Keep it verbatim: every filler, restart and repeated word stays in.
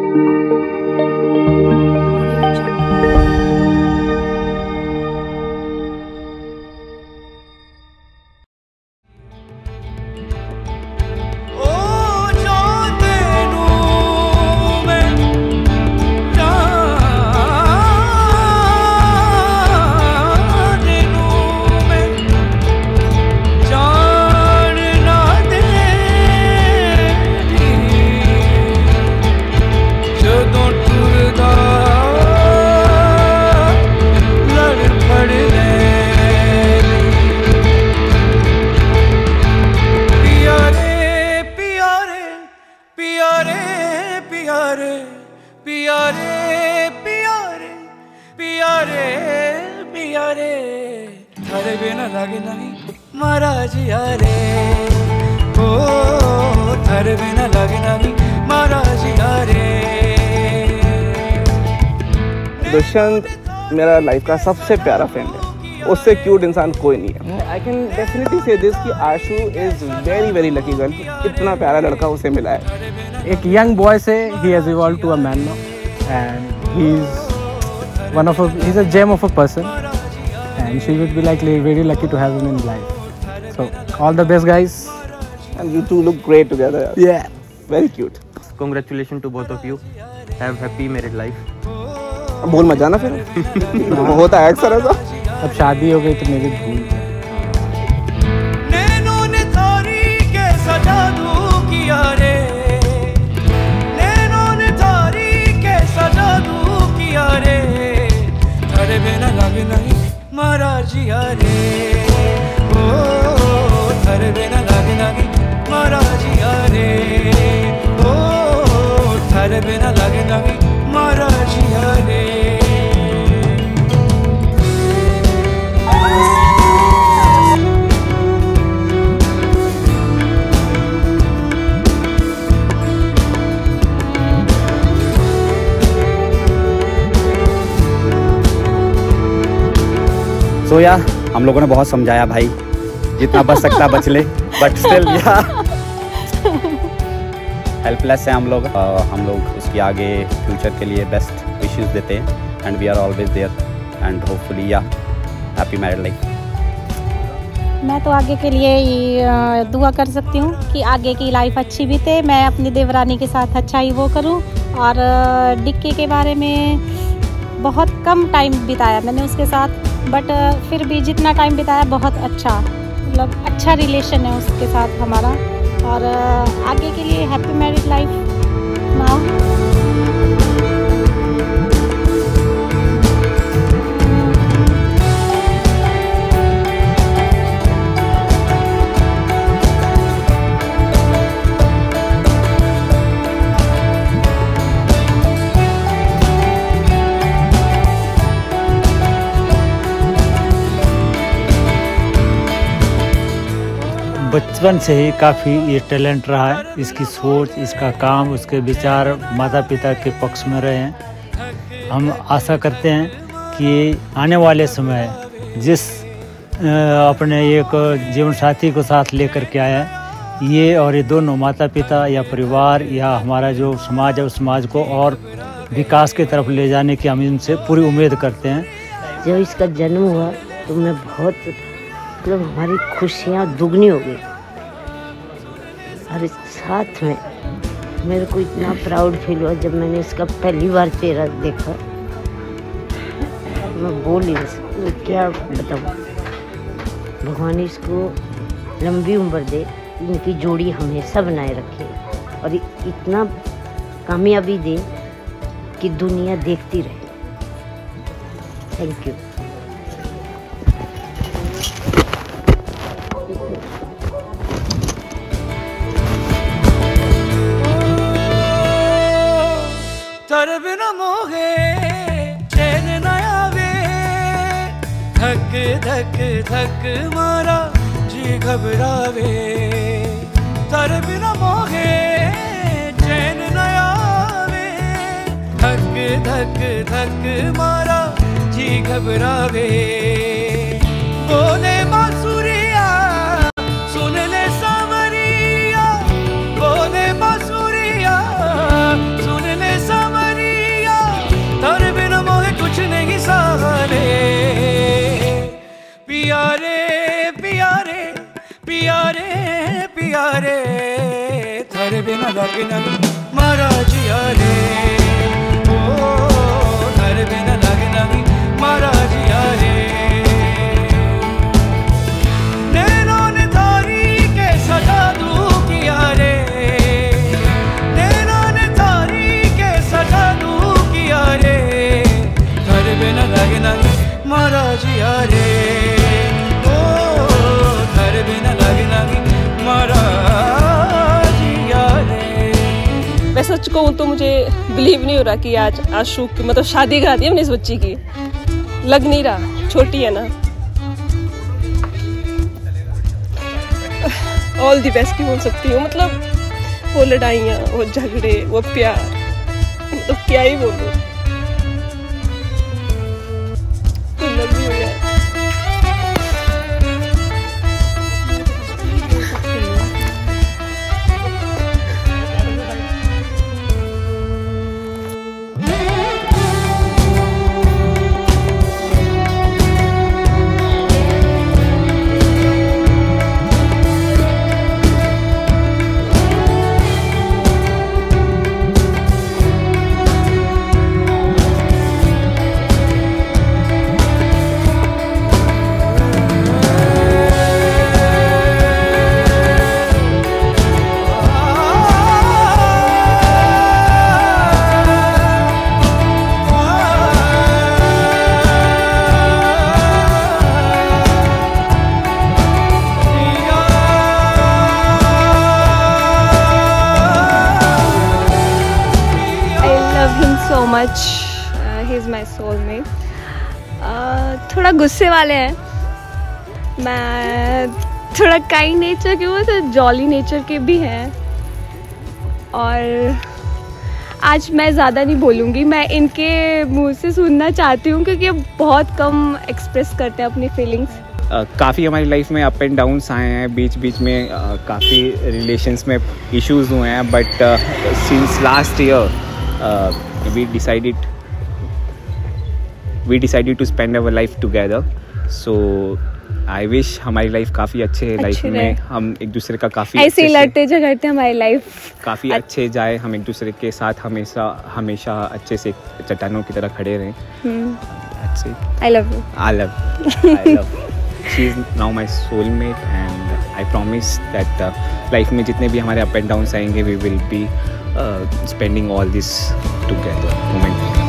थारे बिना लागे नहीं मारा जिया रे, ओ थारे बिना लागे नहीं मारा जिया रे। दुष्यंत मेरा लाइफ का सबसे प्यारा फ्रेंड है, उससे क्यूट इंसान कोई नहीं है। I can definitely say this कि Ashu is very very lucky girl, इतना प्यारा लड़का उसे मिला है। एक यंग बॉय से he has evolved to a man now and he is one of he is a gem of a person and she would be like very lucky to have him in life. So all the best guys, and you two look great together. Yeah, very cute. Congratulations to both of you. Have happy married life. अब बोल मत जाना फिर होता है अक्सर ऐसा। अब शादी हो गई तो मेरी भूल। नैनों ने तारी के सजा दूं किया रे, नैनों ने तारी के सजा दूं किया रे, थारे बिना लागे नहीं मारा जिया रे, ओ थारे बिना लागे नहीं मारा जिया रे, ओ थारे बिना लागे नहीं मारा जिया रे। तो यार हम लोगों ने बहुत समझाया भाई, जितना बच सकता बच ले, बट स्टिल यार हेल्पलेस है हम लोग। uh, हम लोग उसके आगे फ्यूचर के लिए बेस्ट विशेस देते हैं and we are always there and hopefully या हैप्पी मैरिड लाइफ। मैं तो आगे के लिए दुआ कर सकती हूँ कि आगे की लाइफ अच्छी बीते, मैं अपनी देवरानी के साथ अच्छा ही वो करूँ। और डिक्की के बारे में बहुत कम टाइम बिताया मैंने उसके साथ, बट फिर भी जितना टाइम बिताया बहुत अच्छा, मतलब अच्छा रिलेशन है उसके साथ हमारा। और आगे के लिए हैप्पी मैरिड लाइफ नाउ। बचपन से ही काफ़ी ये टैलेंट रहा है, इसकी सोच, इसका काम, उसके विचार माता पिता के पक्ष में रहे हैं। हम आशा करते हैं कि आने वाले समय जिस अपने एक जीवन साथी को साथ लेकर के आया है, ये और ये दोनों माता पिता या परिवार या हमारा जो समाज है उस समाज को और विकास की तरफ ले जाने की हम इनसे पूरी उम्मीद करते हैं। जब इसका जन्म हुआ तो मैं बहुत मतलब हमारी खुशियाँ दुगनी हो गई, और इस साथ में मेरे को इतना प्राउड फील हुआ जब मैंने इसका पहली बार चेहरा देखा। मैं बोल ही नहीं सकती, क्या बताऊँ। भगवान इसको लंबी उम्र दे, इनकी जोड़ी हमेशा बनाए रखे और इतना कामयाबी दे कि दुनिया देखती रहे। Thank you. तारे बिना मोहे चैन न आवे, धक धक धक मारा जी घबरावे। तारे बिना मोहे चैन न आवे, धक धक धक मारा जी घबरावे। बोले बांसुरिया सुन ले सावरिया, बोले बांसुरिया सुन ले सावरिया, बिना लागे नहीं मारा जिया रे ओ थारे बिना लागे नहीं मारा जिया रे नैनों ने थारी के सजा दू किया रे नैनों ने थारी के सजा दू किया रे थारे बिना लागे नहीं मारा जिया रे ओ थारे बिना लागे नहीं मारा जिया रे। वैसे सच कहूँ तो मुझे बिलीव नहीं हो रहा कि आज आशु की मतलब शादी करा दी हमने इस बच्ची की, लग नहीं रहा, छोटी है ना। ऑल दी बेस्ट ही बोल सकती हूँ, मतलब वो लड़ाइयाँ, वो झगड़े, वो प्यार, मतलब क्या ही बोलूँ, तो लग भी हो गया। so much. Uh, he is my soulmate. Uh, थोड़ा गुस्से वाले हैं, मैं थोड़ा काइंड नेचर के, वो तो जॉली नेचर के भी हैं। और आज मैं ज़्यादा नहीं बोलूँगी, मैं इनके मुंह से सुनना चाहती हूँ क्योंकि बहुत कम एक्सप्रेस करते हैं अपनी फीलिंग्स। Uh, काफ़ी हमारी लाइफ में अप एंड डाउन्स आए हैं, बीच बीच में uh, काफ़ी रिलेशंस में इश्यूज हुए हैं, but since last year we decided we decided to spend our life together. So I wish हमारी लाइफ काफ़ी अच्छे लाइफ में हम एक दूसरे का काफ़ी ऐसे लड़ते झगड़ते हमारी लाइफ काफ़ी अच्छे जाए, हम एक दूसरे के साथ हमेशा हमेशा अच्छे से चट्टानों की तरह खड़े रहें। I love you. I love I love She is now my soulmate and I promise that uh, life में जितने भी हमारे up and downs आएंगे we will be uh, spending all this together moment.